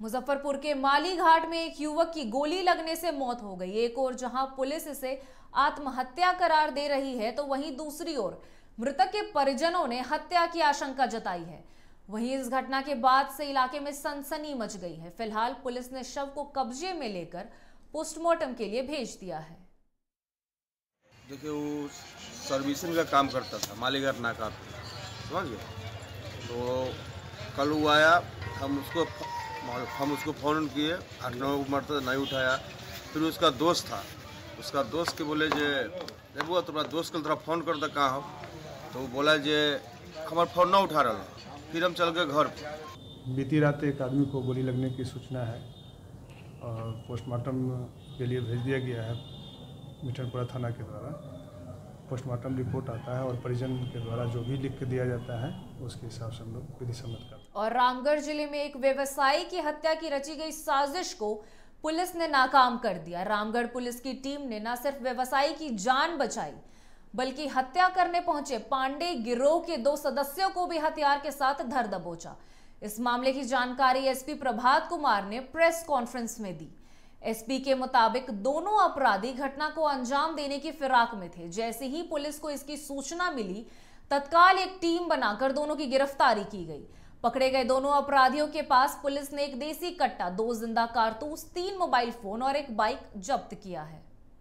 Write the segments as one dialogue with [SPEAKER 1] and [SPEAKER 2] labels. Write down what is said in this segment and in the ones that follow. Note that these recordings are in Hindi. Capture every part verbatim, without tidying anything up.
[SPEAKER 1] मुजफ्फरपुर के माली घाट में एक युवक की गोली लगने से मौत हो गई। एक ओर जहां पुलिस इसे आत्महत्या करार दे रही है, तो वहीं दूसरी ओर मृतक के परिजनों ने हत्या की आशंका जताई है। वहीं इस घटना के बाद से इलाके में सनसनी मच गई है। फिलहाल पुलिस ने शव को कब्जे में लेकर पोस्टमार्टम के लिए भेज दिया है।
[SPEAKER 2] देखिए, वो सर्विसिंग का काम करता था मालीघाट नाका पे, समझ गए। तो कल वो आया, हम उसको हम उसको फ़ोन किए, आठ नौ मरतबा नहीं उठाया। फिर उसका दोस्त था, उसका दोस्त के बोले जे देखो तुम्हारा दोस्त कल तरह फ़ोन कर दे कहाँ हो, तो वो बोला जे हमारा फ़ोन ना उठा रहा। फिर हम चल गए घर पर।
[SPEAKER 3] बीती रात एक आदमी को गोली लगने की सूचना है और पोस्टमार्टम के लिए भेज दिया गया है मिठनपुरा थाना के द्वारा। पोस्टमार्टम रिपोर्ट आता है और परिजन के द्वारा जो भी लिख के दिया जाता है उसके हिसाब से हम लोग विधि सम्मत करते हैं।
[SPEAKER 1] और रामगढ़ जिले में एक व्यवसायी की हत्या की रची गई साजिश को पुलिस ने नाकाम कर दिया। रामगढ़ पुलिस की टीम ने न सिर्फ व्यवसायी की जान बचाई, बल्कि हत्या करने पहुंचे पांडे गिरोह के दो सदस्यों को भी हथियार के साथ धर दबोचा। इस मामले की जानकारी एसपी प्रभात कुमार ने प्रेस कॉन्फ्रेंस में दी। एसपी के मुताबिक दोनों अपराधी घटना को अंजाम देने की फिराक में थे। जैसे ही पुलिस को इसकी सूचना मिली, तत्काल एक टीम बनाकर दोनों की गिरफ्तारी की गई। पकड़े गए दोनों अपराधियों के पास पुलिस ने एक देसी कट्टा, दो जिंदा कारतूस, तीन मोबाइल फोन और एक बाइक जब्त किया है।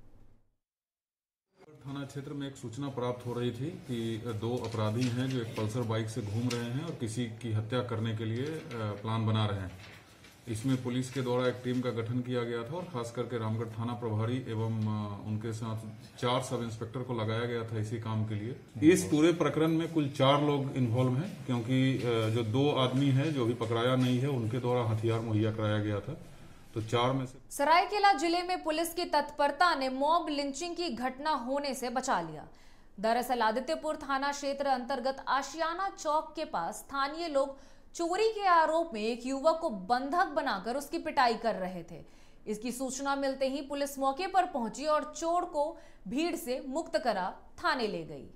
[SPEAKER 4] थाना क्षेत्र में एक सूचना प्राप्त हो रही थी कि दो अपराधी हैं जो एक पल्सर बाइक से घूम रहे हैं और किसी की हत्या करने के लिए प्लान बना रहे हैं। इसमें पुलिस के द्वारा एक टीम का गठन किया गया था और खास करके रामगढ़ थाना प्रभारी एवं उनके साथ चार सब इंस्पेक्टर को लगाया गया था इसी काम के लिए। इस पूरे प्रकरण में कुल चार लोग इन्वॉल्व हैं, क्योंकि जो दो आदमी हैं जो अभी पकड़ाया नहीं है उनके द्वारा हथियार मुहैया कराया गया था। तो चार में से
[SPEAKER 1] सरायकेला जिले में पुलिस की तत्परता ने मॉब लिंचिंग की घटना होने से बचा लिया। दरअसल आदित्यपुर थाना क्षेत्र अंतर्गत आशियाना चौक के पास स्थानीय लोग चोरी के आरोप में एक युवक को बंधक बनाकर उसकी पिटाई कर रहे थे। इसकी सूचना मिलते ही पुलिस मौके पर पहुंची और चोर को भीड़ से मुक्त करा थाने ले गई।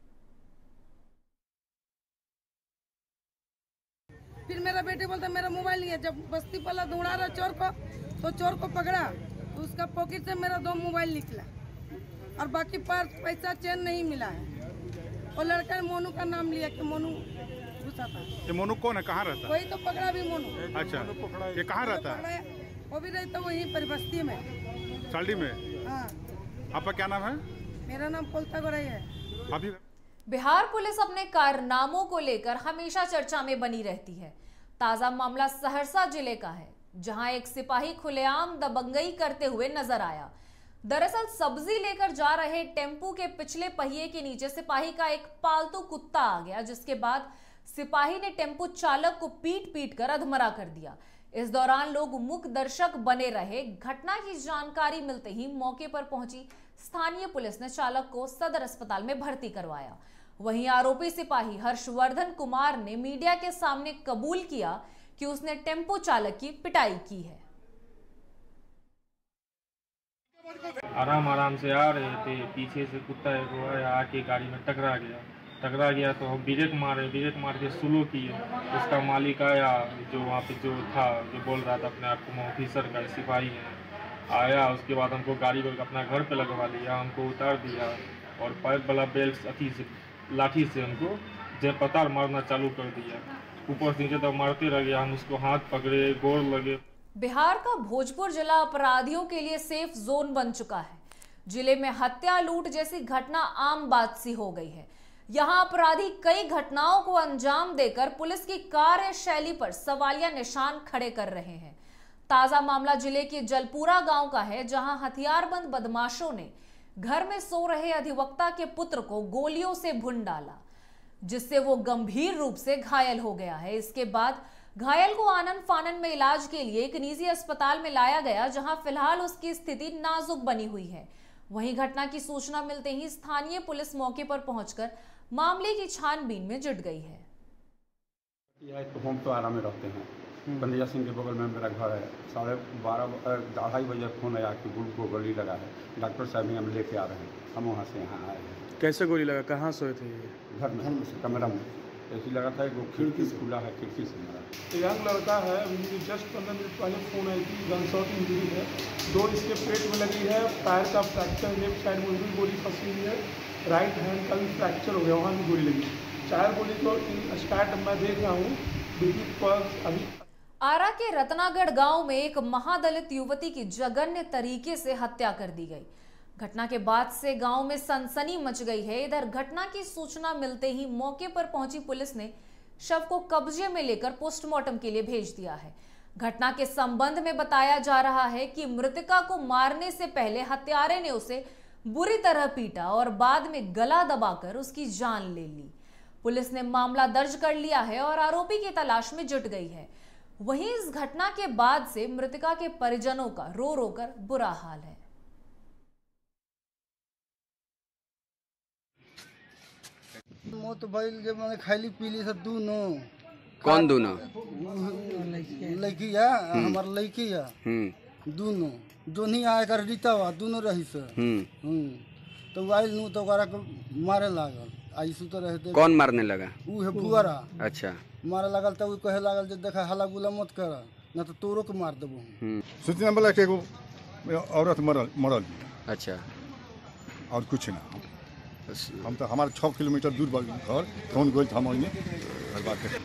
[SPEAKER 5] फिर मेरा बेटे बोलता मेरा मोबाइल नहीं है। जब बस्ती वाला दौड़ा रहा चोर को, तो चोर को पकड़ा तो उसका पॉकेट से मेरा दो मोबाइल निकला और बाकी पर पैसा चैन नहीं मिला है। और लड़का ने मोनू का नाम लिया कि मोनू घुसा था।
[SPEAKER 6] ये मोनू कौन है, कहाँ रहता है?
[SPEAKER 5] वही तो पकड़ा भी मोनू।
[SPEAKER 6] अच्छा, ये कहाँ रहता है?
[SPEAKER 5] वो भी रहता वहीं पर बस्ती में,
[SPEAKER 6] साल्डी में।
[SPEAKER 5] हाँ।
[SPEAKER 6] आपका क्या नाम है?
[SPEAKER 5] मेरा नाम पोलता गोरई है।
[SPEAKER 6] अभी
[SPEAKER 1] बिहार पुलिस अपने कारनामों को लेकर हमेशा चर्चा में बनी रहती है। ताजा मामला सहरसा जिले का है, जहां एक सिपाही खुलेआम दबंगई करते हुए नजर आया। दरअसल सब्जी लेकर जा रहे टेम्पू के पिछले पहिए के नीचे सिपाही का एक पालतू कुत्ता आ गया, जिसके बाद सिपाही ने टेम्पू चालक को पीट पीट कर अधमरा कर दिया। इस दौरान लोग मूक दर्शक बने रहे। घटना की जानकारी मिलते ही मौके पर पहुंची स्थानीय पुलिस ने चालक को सदर अस्पताल में भर्ती करवाया। वहीं आरोपी सिपाही हर्षवर्धन कुमार ने मीडिया के सामने कबूल किया कि उसने टेम्पो चालक की पिटाई की है।
[SPEAKER 7] आराम आराम से आ रहे थे, पीछे से कुत्ता एक आया, आके गाड़ी में टकरा गया टकरा गया तो हम ब्रेक मारे ब्रेक मार के स्लो किए। उसका मालिक आया, जो वहाँ पे जो था, जो बोल रहा था अपने आप को ऑफिसर का सिपाही है, आया। उसके बाद हमको गाड़ी को अपना घर पे लगवा लिया, हमको उतार दिया और पाइप वाला बेल्ट अथी से लाठी से हमको जब पतार मारना चालू कर दिया। ऊपर से नीचे तक मारते रह गया। हम उसको हाथ पकड़े, गोर लगे।
[SPEAKER 1] बिहार का भोजपुर जिला अपराधियों के लिए सेफ जोन बन चुका है। जिले में हत्या, लूट जैसी घटना आम बात सी हो गई है। यहां अपराधी कई घटनाओं को अंजाम देकर पुलिस की कार्यशैली पर सवालिया निशान खड़े कर रहे हैं। ताजा मामला जिले के जलपुरा गांव का है, जहां हथियारबंद बदमाशों ने घर में सो रहे अधिवक्ता के पुत्र को गोलियों से भून डाला, जिससे वो गंभीर रूप से घायल हो गया है। इसके बाद घायल को आनन फानन में इलाज के लिए एक निजी अस्पताल में लाया गया, जहां फिलहाल उसकी स्थिति नाजुक बनी हुई है। वहीं घटना की सूचना मिलते ही स्थानीय पुलिस मौके पर पहुंचकर मामले की छानबीन में जुट गई है।
[SPEAKER 8] तो हम तो आराम में रहते हैं। बंदिया सिंह के बगल में मेरा घर है। साढ़े बारह ढाई बजे फोन आया कि गुल को गोली लगा है। डॉक्टर साहब भी हम लेके आ रहे हैं। हम वहाँ से यहाँ आए हैं।
[SPEAKER 3] कैसे गोली लगा? कहाँ सोए थे?
[SPEAKER 8] घर में, कमरा में। ऐसी लगा था कि वो खिड़की से खुला है, खिड़की से मारा।
[SPEAKER 9] यंग लड़का है, अभी मुझे जस्ट पंद्रह मिनट पहले फ़ोन आई थी, गन शॉट इंजरी है, दो इसके पेट में लगी है, पैर का फ्रैक्चर, लेफ्ट साइड में भी गोली फंसी हुई है, राइट हैंड का भी फ्रैक्चर हो गया, वहाँ भी गोली लगी। चार गोली तो स्टार्ट मैं देख रहा हूँ अभी।
[SPEAKER 1] आरा के रत्नागढ़ गांव में एक महादलित युवती की जघन्य तरीके से हत्या कर दी गई। घटना के बाद से गांव में सनसनी मच गई है। इधर घटना की सूचना मिलते ही मौके पर पहुंची पुलिस ने शव को कब्जे में लेकर पोस्टमार्टम के लिए भेज दिया है। घटना के संबंध में बताया जा रहा है कि मृतका को मारने से पहले हत्यारे ने उसे बुरी तरह पीटा और बाद में गला दबाकर उसकी जान ले ली। पुलिस ने मामला दर्ज कर लिया है और आरोपी की तलाश में जुट गई है। वहीं इस घटना के बाद से मृतका के परिजनों का रो रो कर बुरा हाल है।
[SPEAKER 10] मौत भइल जब मैंने खाली पीली से दूनो।
[SPEAKER 11] कौन दूनो?
[SPEAKER 10] लड़की है, हमार लड़की है दूनो, जोनी आए कर रीता हुआ दूनो रही से। तो आइल नू तो ओकरा को मारे लागल। आई सुत रहे थे।
[SPEAKER 11] कौन मारने लगा?
[SPEAKER 10] ऊ है बुआरा।
[SPEAKER 11] अच्छा।
[SPEAKER 10] मारे लागल तो ऊ कहे लागल जे देखा हल्ला गुला मत कर, ना तो तोरो के मार देबो।
[SPEAKER 6] सूचना मिला कि एगो औरत मरल मरल।
[SPEAKER 11] अच्छा।
[SPEAKER 6] और कुछ ना। हम तो हमारे छः किलोमीटर दूर घर कौन गोल था हम बात कर।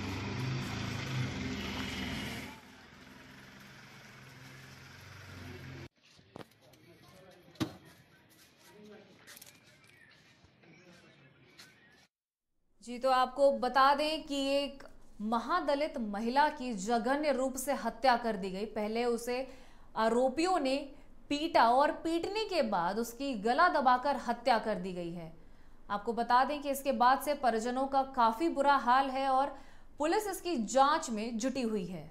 [SPEAKER 1] जी तो आपको बता दें कि एक महादलित महिला की जघन्य रूप से हत्या कर दी गई। पहले उसे आरोपियों ने पीटा और पीटने के बाद उसकी गला दबाकर हत्या कर दी गई है। आपको बता दें कि इसके बाद से परिजनों का काफी बुरा हाल है और पुलिस इसकी जांच में जुटी हुई है।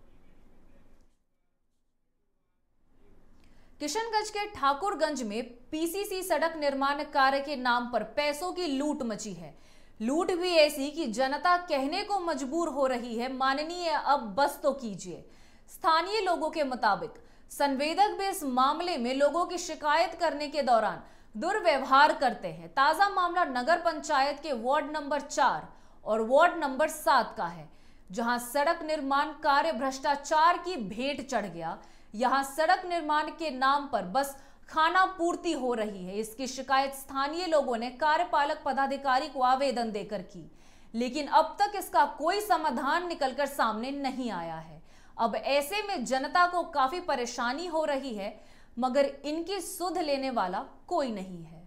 [SPEAKER 1] किशनगंज के ठाकुरगंज में पीसीसी सड़क निर्माण कार्य के नाम पर पैसों की लूट मची है। लूट भी ऐसी कि जनता कहने को मजबूर हो रही है, माननीय अब बस तो कीजिए। स्थानीय लोगों के मुताबिक संवेदक भी इस मामले में लोगों की शिकायत करने के दौरान दुर्व्यवहार करते हैं। ताजा मामला नगर पंचायत के वार्ड नंबर चार और वार्ड नंबर सात का है, जहां सड़क निर्माण कार्य भ्रष्टाचार की भेंट चढ़ गया। यहां सड़क निर्माण के नाम पर बस खाना पूर्ति हो रही है। इसकी शिकायत स्थानीय लोगों ने कार्यपालक पदाधिकारी को आवेदन देकर की, लेकिन अब तक इसका कोई समाधान निकलकर सामने नहीं आया है। अब ऐसे में जनता को काफी परेशानी हो रही है, मगर इनकी सुध लेने वाला कोई नहीं है।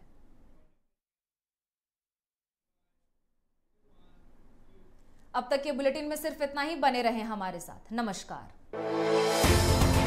[SPEAKER 1] अब तक के बुलेटिन में सिर्फ इतना ही। बने रहें हमारे साथ। नमस्कार।